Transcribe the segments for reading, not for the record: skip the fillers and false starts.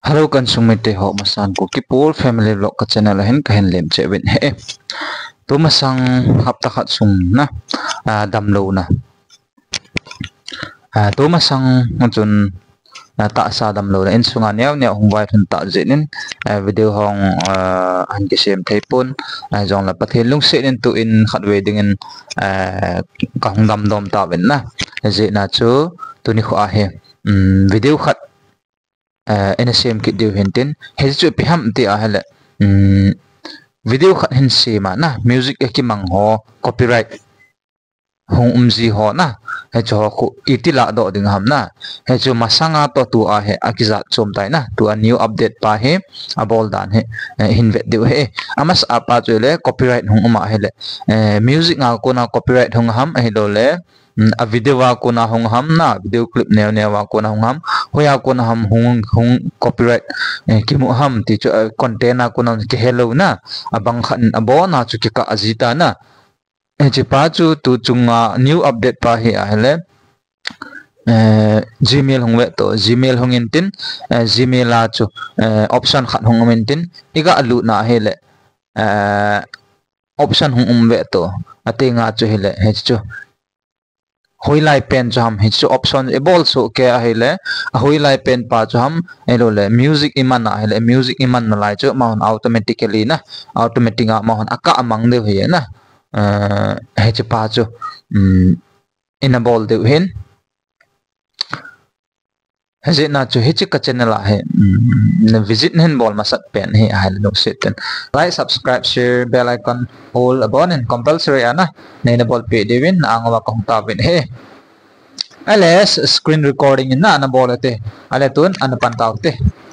Hello consumite ho masan ko kipur family vlog ka channel hen ka hen lem che ben he to masang hapta khat sung na dam lo na to masang chun ta sa dam lo na in sunga nyaw ne hong wai thun ta jenin video hong an ki sem thepon jong la pathe lung se nen to in khat wedding in ka hong dam dom ta ben na je na chu tu ni kho a he video khat NSM kit diu hintin he chu pi ham ti a hele video khat hin se ma na music ki mang ho copyright hong umji ho na he cho khu itila do ding ham na he chu masanga to tu a he akiza chom tai na tu a new update pa he a bol dan he hin vet diu he amas apa chu le copyright hong uma hele music nga ko na copyright hong ham he lo le a video wa ko na hong ham na video clip ne wa ko na hong ham hoya ko na ham hong copyright ki mu ham ti chu content na ko na ki hello na abang khan abo na chu ki ka azita na chi pa chu tu chunga new update pa hi a hele Gmail hong we to Gmail hong in tin Gmail la chu option khat hong men tin iga alu na hele option hong we to ate nga chu hele he chu hoi lai pen chu ham he chu option e bol so ke a hele hoi lai pen pa chu ham elo le music iman na hele music iman na lai chu ma automatically na automatic ma aka amang de he na he chu pa chu enable de hin he na chu he chu ka channel a he visit hen bol masat pen he a no sit like subscribe share bell icon all abon and compulsory ana na enable pe devin ang wa kong ta ben he ales screen recording na na bol te ale tun an pan taw te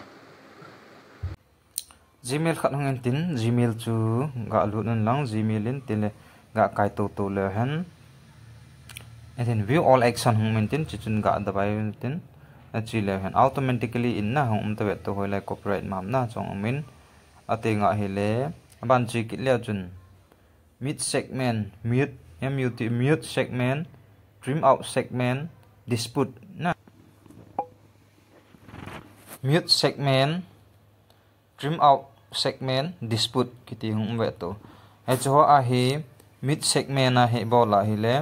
Gmail khat hong tin Gmail chu ga lu nan lang Gmail in tin ga kai to le han and then view all action hong men tin chun ga da bai tin chi le han automatically in na hong ta vet to hoi lai copyright mam na chong min ate nga hele ban chi ki le chun mid segment mute segment trim out segment dispute na mute segment trim out segment dispute kiti hong vet to he cho a hi mid segment a he bola hi le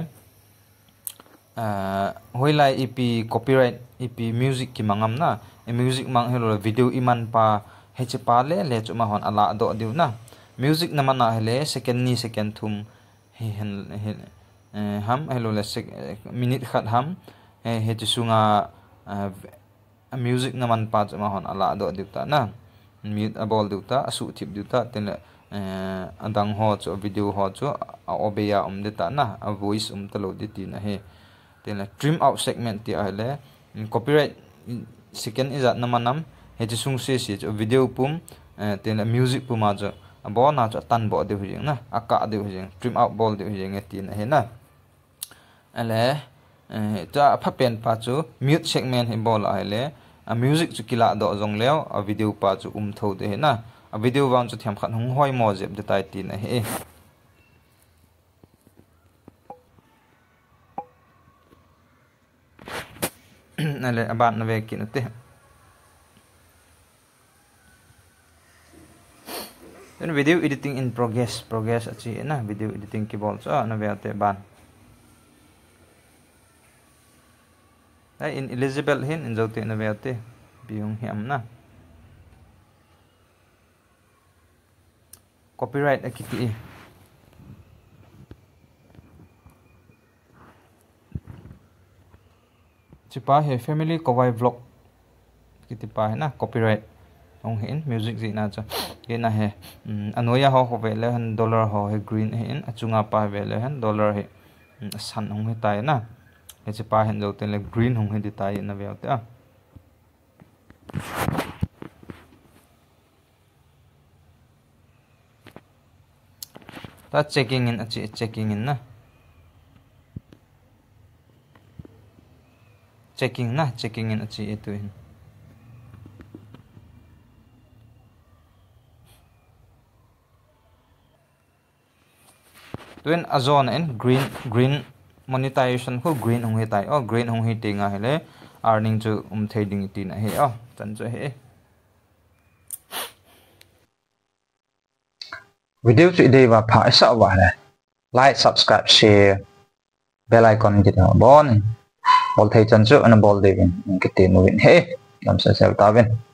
hoi lai ep copyright ep music ki mangam na music mang hello video iman pa he che pa le chu ma hon ala do diu na music na man na hele second thum he ham hello le minute khat ham he chu sunga music na man pa chu ma hon ala do diu ta na mute abol diu ta asu thip diu ta ten adang ho chu video ho chu obeya de ta na a voice ta lo di ti na he then trim out segment ti ale copyright second is at namanam he chi sung se si video pum then music puma jo bo na cho tan bo de hujing na aka de hujing trim out ball de hujing ti na he na ale ta pha pen pa chu mute segment he bol ale a music chu kila do jong leo a video pa chu tho de he na a video wang chu thiam khan hong hoi mo jeb de tai ti na he nale aban na ve kinute then video editing in progress achi na video editing ki bol so na ve ate ban in Elizabeth hin in zote na ve ate biung hiam na copyright akiti chipa he family kowai vlog kiti pa he na copyright hong hin music ji na cha ke na he anoya ho ho vele han dollar ho he green hin achunga pa vele han dollar he san hong he tai na he chipa hen jo ten le green hong he di tai na ve ta ta checking in na checking in achi itu in tuin azon and green monetization ko green hong he tai green hong he tinga hele earning chu thading ti na he chan chu he video chu idei wa pha sa wa la like subscribe share bell icon kita bon bol thei chan chu an bol devin kiti movin he lam sa sel tavin